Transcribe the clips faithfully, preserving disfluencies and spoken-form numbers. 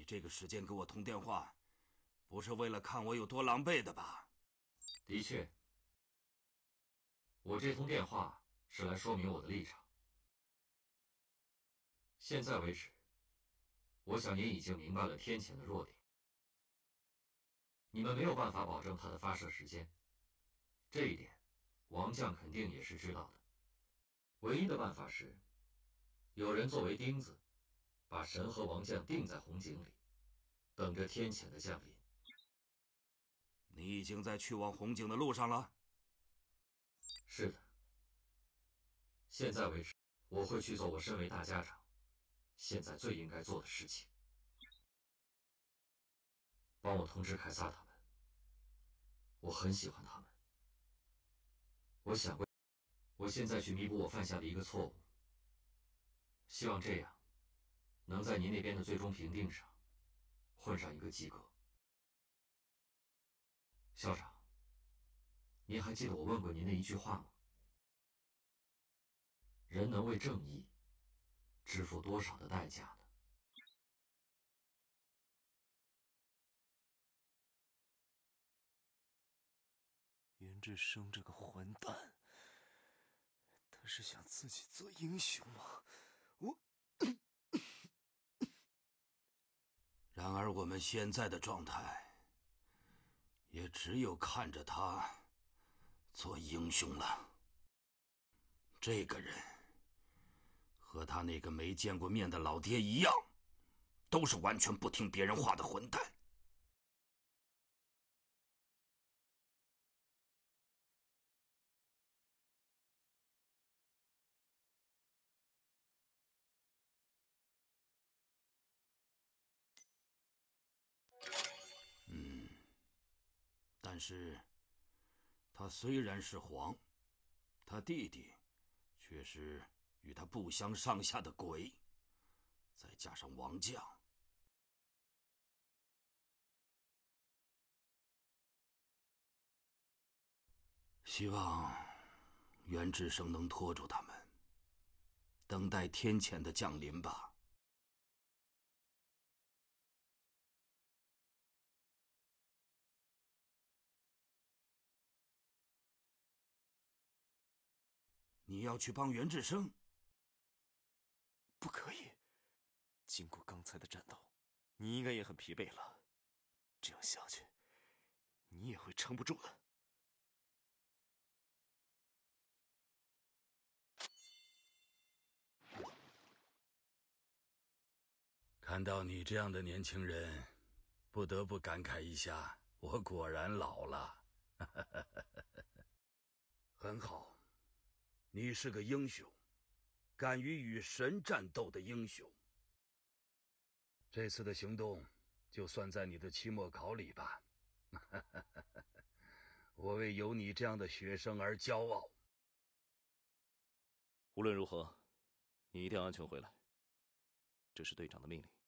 这个时间给我通电话，不是为了看我有多狼狈的吧？ 的确，我这通电话是来说明我的立场。现在为止，我想您已经明白了天谴的弱点。你们没有办法保证它的发射时间，这一点，王将肯定也是知道的。唯一的办法是，有人作为钉子，把神和王将钉在红井里，等着天谴的降临。 你已经在去往红井的路上了？ 是的。现在为止，我会去做我身为大家长现在最应该做的事情。帮我通知凯撒他们，我很喜欢他们。我想过，我现在去弥补我犯下的一个错误，希望这样能在您那边的最终评定上混上一个及格。校长，您还记得我问过您的一句话吗？人能为正义支付多少的代价呢？ 袁志生这个混蛋，他是想自己做英雄吗？我…… 然而我们现在的状态，也只有看着他做英雄了。这个人和他那个没见过面的老爹一样，都是完全不听别人话的混蛋。嗯，但是他虽然是皇，他弟弟却是与他不相上下的鬼，再加上王将，希望袁志生能拖住他们，等待天谴的降临吧。你要去帮袁志生？ 不可以！经过刚才的战斗，你应该也很疲惫了。这样下去，你也会撑不住的。 看到你这样的年轻人，不得不感慨一下，我果然老了。很好，你是个英雄，敢于与神战斗的英雄。这次的行动就算在你的期末考里吧。我为有你这样的学生而骄傲。 无论如何，你一定要安全回来，这是队长的命令。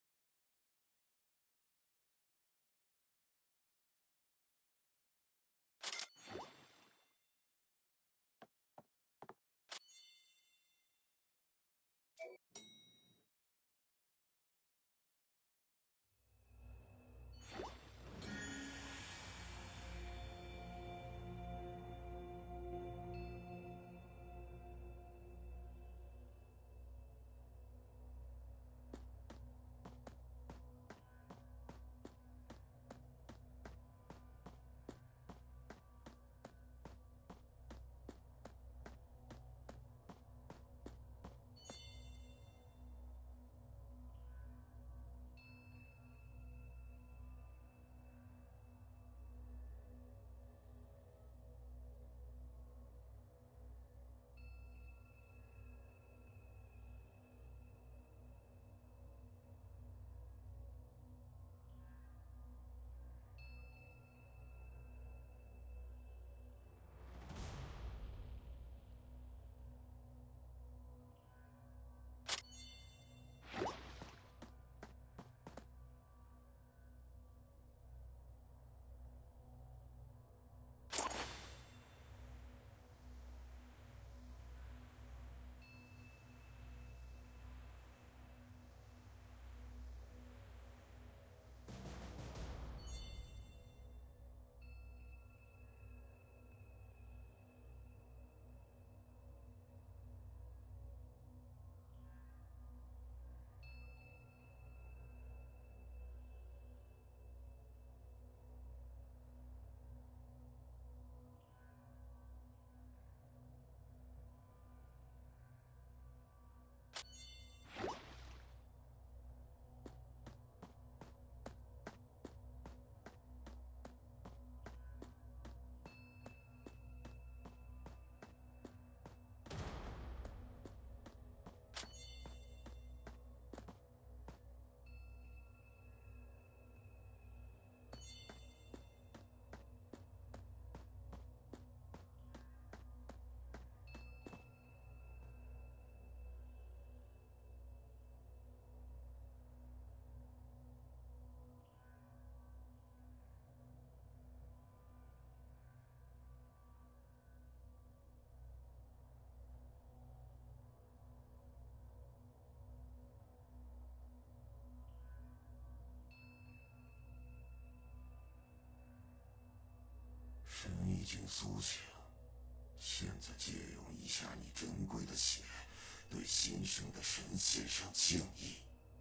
神已经苏醒，现在借用一下你珍贵的血，对新生的神献上敬意，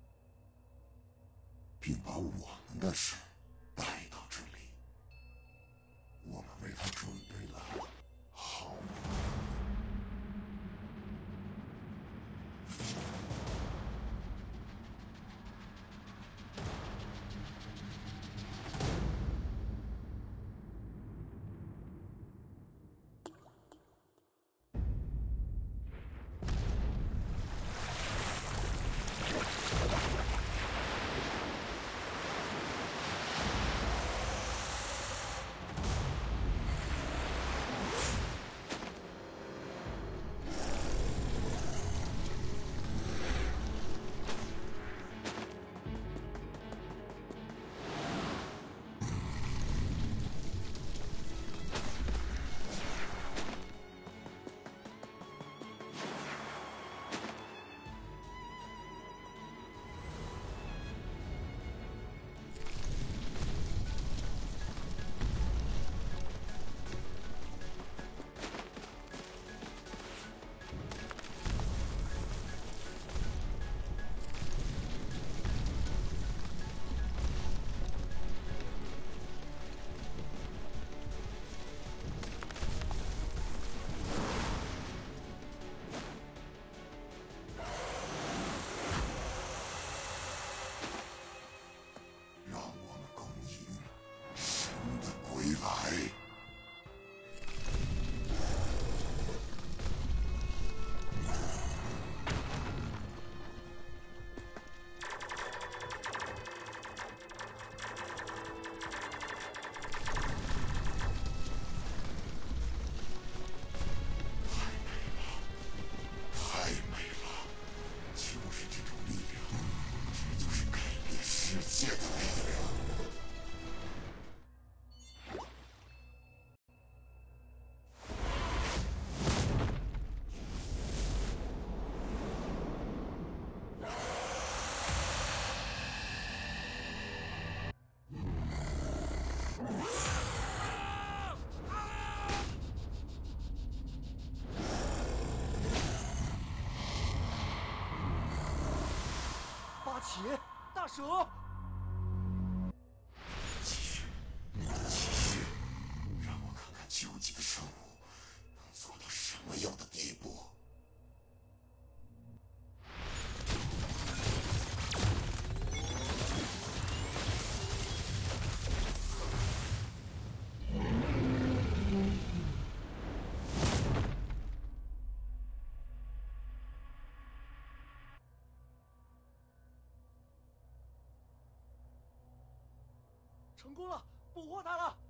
并把我们的神带到这里。我们为他准备了好梦。 起，大蛇！ 继续，继续，让我看看究极的生物能做到什么样的地步。 成功了，捕获它了！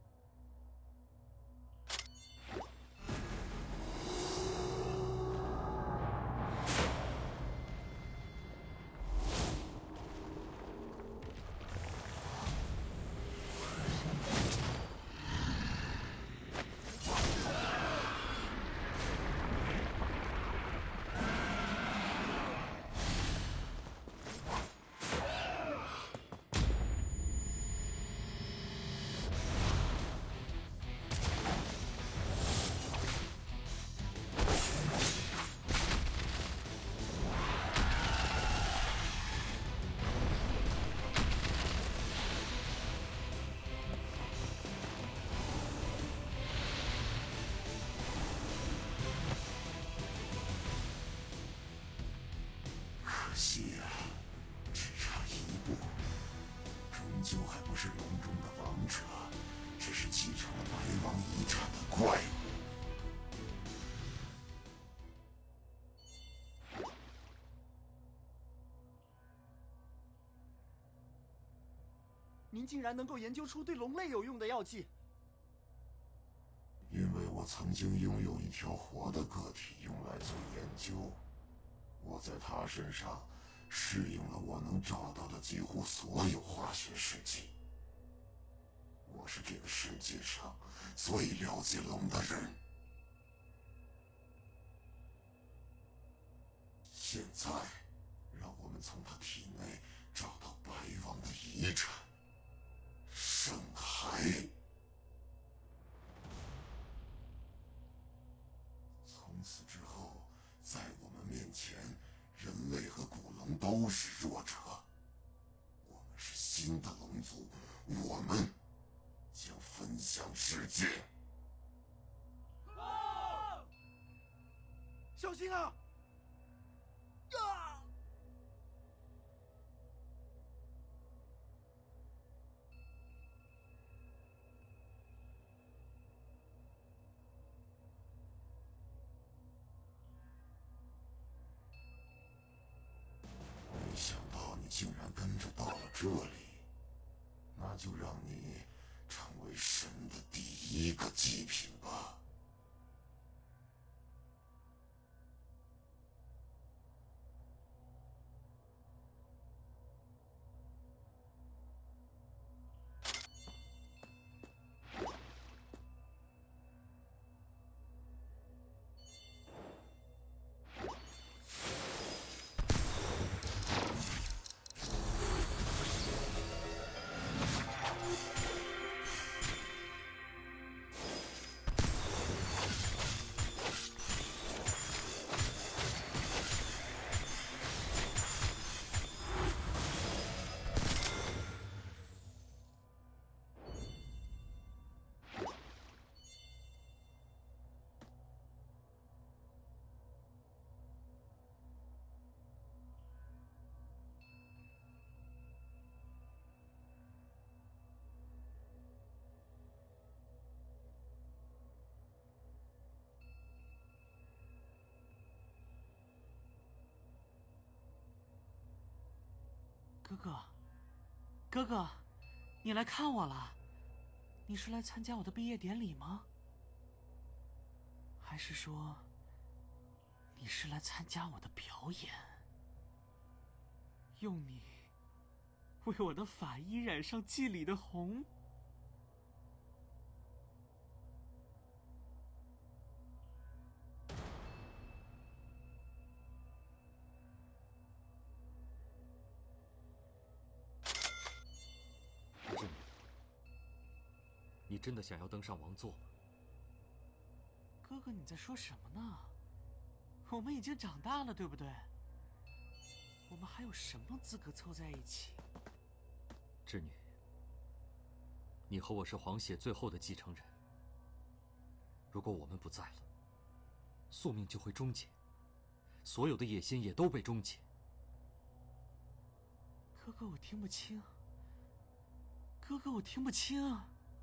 可惜啊，只差一步，终究还不是龙中的王者，只是继承了白王遗产的怪物。 您竟然能够研究出对龙类有用的药剂！ 因为我曾经拥有一条活的个体用来做研究，我在它身上适应了我能找到的几乎所有化学试剂。我是这个世界上最了解龙的人。现在，让我们从他体内找到白王的遗产——圣骸。 都是弱者。我们是新的龙族，我们将分享世界。 啊！小心啊！啊！ 没想到你竟然跟着到了这里，那就让你成为神的第一个祭品吧。 哥哥，哥哥，你来看我了？你是来参加我的毕业典礼吗？还是说，你是来参加我的表演？用你为我的法衣染上祭礼的红？ 是你，你真的想要登上王座吗？ 哥哥，你在说什么呢？我们已经长大了，对不对？我们还有什么资格凑在一起？ 织女，你和我是皇血最后的继承人。如果我们不在了，宿命就会终结，所有的野心也都被终结。 哥哥，我听不清。哥哥，我听不清。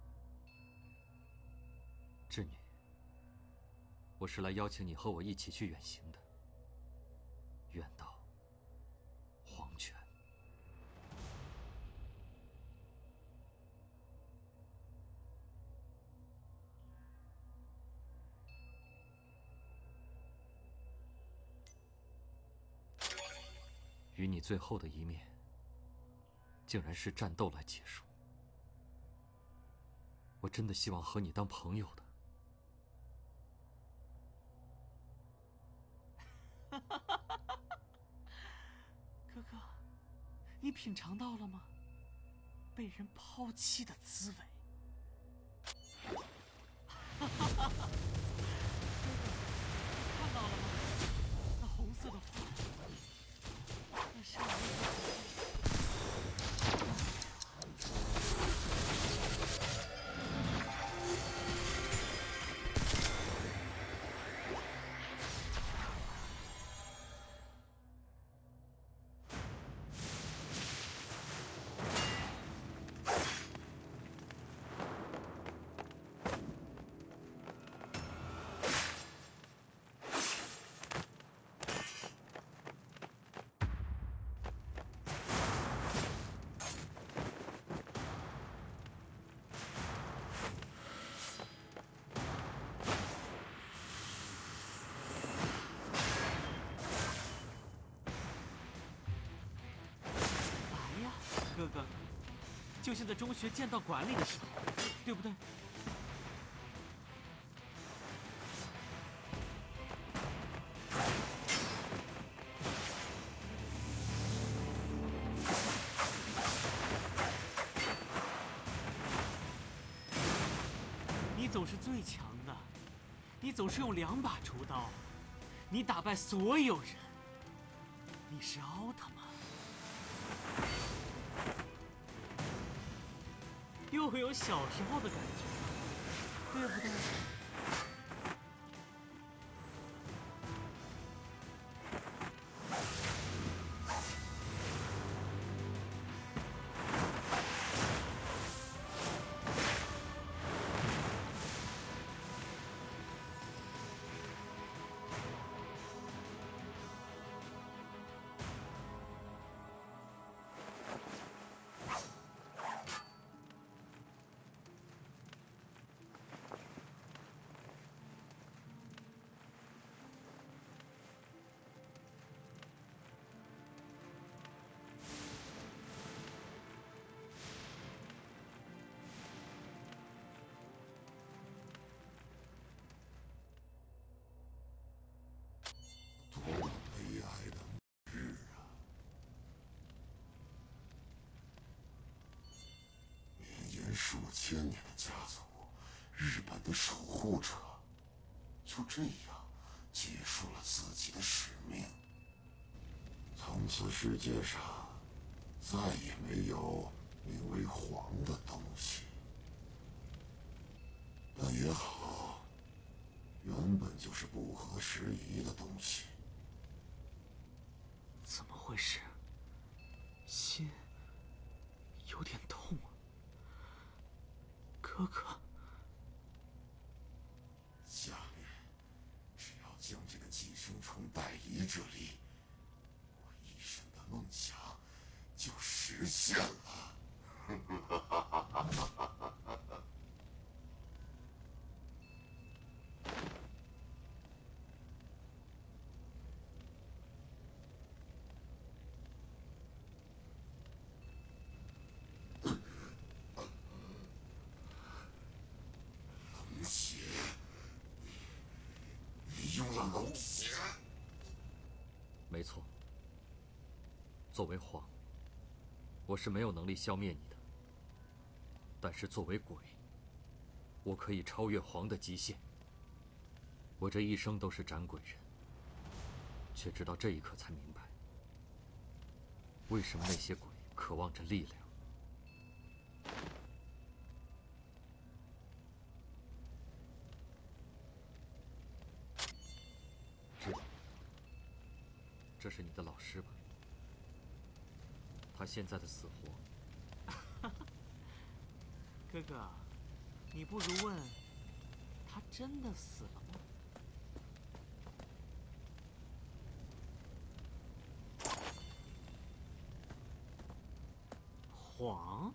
织女，我是来邀请你和我一起去远行的，远到黄泉。与你最后的一面，竟然是战斗来结束。我真的希望和你当朋友的。 哥哥，你品尝到了吗？被人抛弃的滋味。哥哥，看到了吗？那红色的花，那是我的。哥哥，就像在中学剑道馆里的时候，对不对？你总是最强的，你总是用两把竹刀，你打败所有人，你是奥特曼。 吗？又有小时候的感觉了，对不对？ 多么悲哀的末日啊！绵延数千年的家族，日本的守护者，就这样结束了自己的使命。从此世界上再也没有名为皇的东西。但也好，原本就是不合时宜的东西。 怎么回事？心有点痛啊，哥哥。 下面只要将这个寄生虫带离这里，我一生的梦想就实现了。龙血，你用了龙血。 没错，作为皇，我是没有能力消灭你的。但是作为鬼，我可以超越皇的极限。我这一生都是斩鬼人，却直到这一刻才明白，为什么那些鬼渴望着力量。知道，这是你的老师吧？他现在的死活。 哥哥，你不如问，他真的死了吗？黄？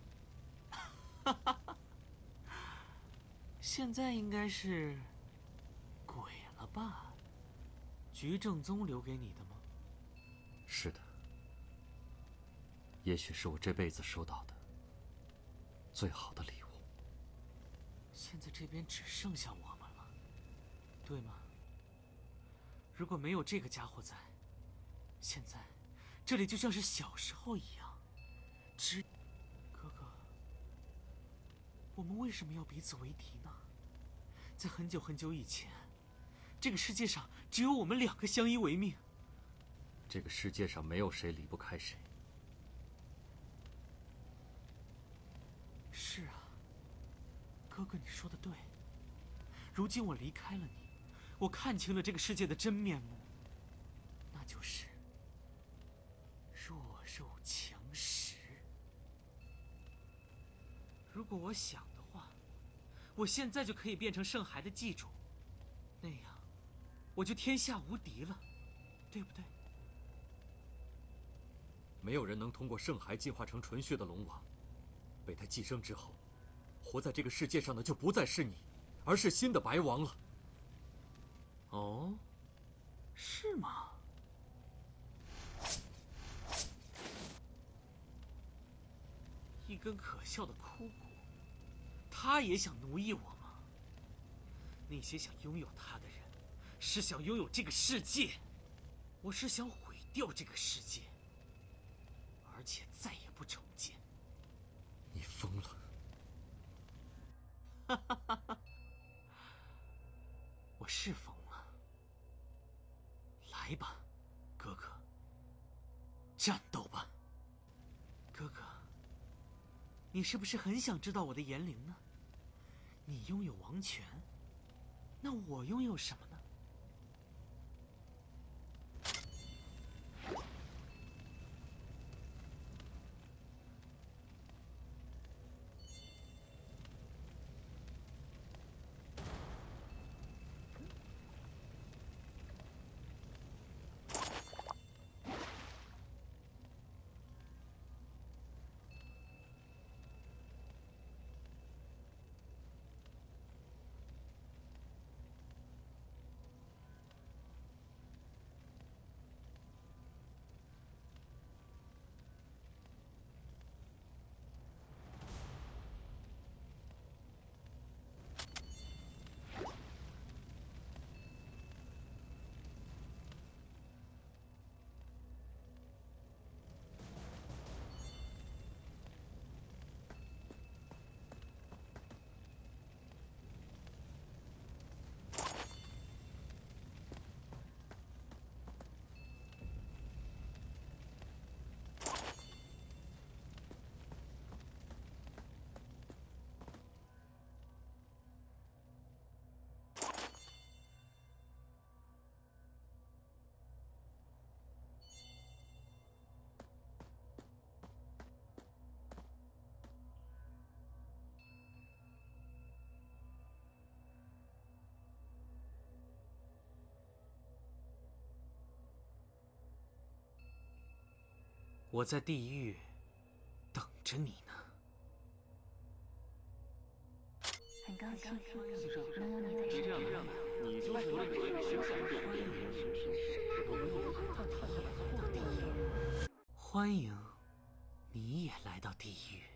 现在应该是鬼了吧？菊正宗留给你的吗？ 是的，也许是我这辈子收到的最好的礼物。 现在这边只剩下我们了，对吗？如果没有这个家伙在，现在这里就像是小时候一样。只，哥哥，我们为什么要彼此为敌呢？在很久很久以前，这个世界上只有我们两个相依为命。 这个世界上没有谁离不开谁。 是啊，哥哥，你说的对。如今我离开了你，我看清了这个世界的真面目，那就是弱肉强食。如果我想的话，我现在就可以变成圣骸的祭主，那样我就天下无敌了，对不对？ 没有人能通过圣骸进化成纯血的龙王。被他寄生之后，活在这个世界上的就不再是你，而是新的白王了。 哦，是吗？一根可笑的枯骨，他也想奴役我吗？那些想拥有他的人，是想拥有这个世界。我是想毁掉这个世界，而且再也不重建。 你疯了！ 哈哈哈哈！我是疯了。来吧，哥哥， 战斗吧，哥哥。你是不是很想知道我的言灵呢？你拥有王权，那我拥有什么呢？我在地狱等着你呢。 很高兴能有你在身边。你就是那个学校的欢迎， 欢迎，你也来到地狱。